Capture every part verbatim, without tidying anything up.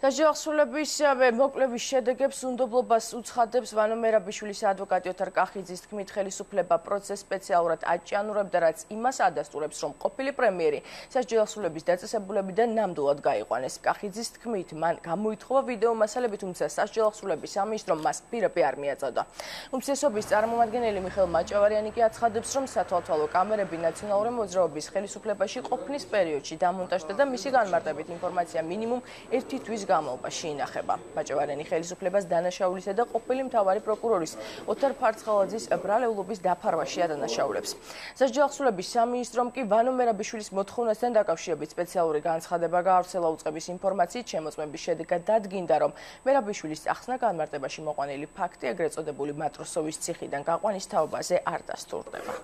სასჯელაღსრულების მოკვლევის შედეგებს უნდობლობას უცხადებს ვანო მერაბიშვილის ადვოკატი ოთარ კახიძის თქმით ხელისუფლება პროცესს სპეციალურად აჭიანურებდა, რაც იმას ადასტურებს, რომ ყოფილი პრემიერი სასჯელაღსრულების დაწესებულებიდან ნამდვილად გაიყვანეს. კახიძის თქმით, მან გამოითხოვა ვიდეო მასალები, თუმცა სასჯელაღსრულების სამინისტრომ მას პირები არ მიაწოდა. უმცირესობის წარმომადგენელი მიხეილ მაჭავარიანი კი აცხადებს, რომ სათვალთვალო კამერები ნაციონალური მოძრაობის ხელისუფლებაში ყოფნის პერიოდში დამონტაჟდა და მისი განმარტებით ინფორმაცია მინიმუმ ერთი თვის განმავლობაში ინახება. მაჭავარიანი ხელისუფლებას დანაშაულისა და ყოფილი მთავარი პროკურორის ოთარ ფარცხალაძის ბრალეულობის დაფარვაში ადანაშაულებს. სასჯელაღსრულების სამინისტრომ კი ვანო მერაბიშვილის მოთხოვნასთან დაკავშირებით სპეციალური განცხადება გაავრცელა. უწყების ინფორმაციით შემოწმების შედეგად დადგინდა, რომ მერაბიშვილის ახსნა განმარტებაში მოყვანილი ფაქტი ეგრეთ წოდებული მატროსოვის ციხიდან გაყვანის თაობაზე არ დასტურდება.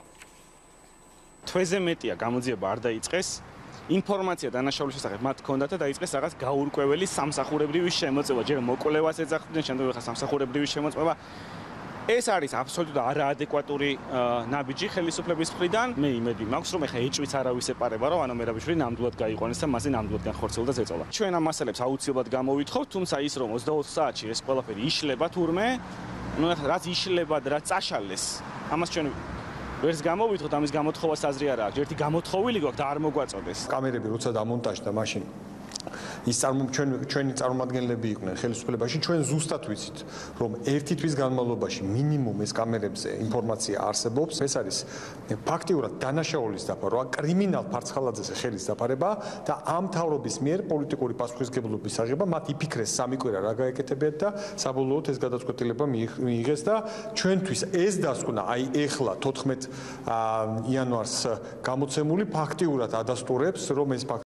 თვეზე მეტია გამოძიება არ დაიწყეს. ინფორმაცია დანაშაულის შესახებ მათ ჰქონდათ და დაიწყეს რაღაც გაურკვეველი სამსახურებრივი შემოწმება, ჯერ მოკვლევას ეძახდნენ, შემდეგ ხა სამსახურებრივი შემოწმება. ეს არის აბსოლუტურად არაადეკვატური ნაბიჯი ხელისუფლების მხრიდან. მე იმედი მაქვს, რომ ეხა ეჭვიც არავის ეპარება, რომ ვანო მერაბიშვილი ნამდვილად გაიყვანეს და მასზე ნამდვილად განხორციელდა ზეწოლა. ჩვენ ამ მასალებს აუცილებლად გამოვითხოვთ, თუმცა ის რომ ოცდაოთხ საათში ეს ყველაფერი იშლება თურმე, ну ეხლა რაც იშლება და რაც წაშალეს, ამას ჩვენ ვერც გამოვითხოვთ, ამის გამოთხოვას აზრი არ აქვს. ერთი გამოთხოვილი გვაქვს და არ მოგვაწოდეს. კამერები როცა დამონტაჟდა მაშინ ის ჩვენ ჩვენი წარმომადგენლები იყვნენ ხელისუფლებაში, ჩვენ ზუსტად ვიცით, რომ ერთი თვის განმავლობაში მინიმუმ ეს კამერებზე ინფორმაცია არსებობს. ეს არის ფაქტიურად დანაშაულის დაფარვა, კრიმინალ ფარცხალაძეზე ხელის დაფარება და ამ მთავრობის მიერ პოლიტიკური პასუხისმგებლობის აღება, მათ იფიქრეს სამი კვირა რა გაეკეთებიათ და საბოლოოდ ეს გადაწყვეტილება მიიღეს და ჩვენთვის ეს დასკვნა აი ეხლა თოთხმეტ იანვარს გამოცემული ფაქტიურად ადასტურებს, რომ ეს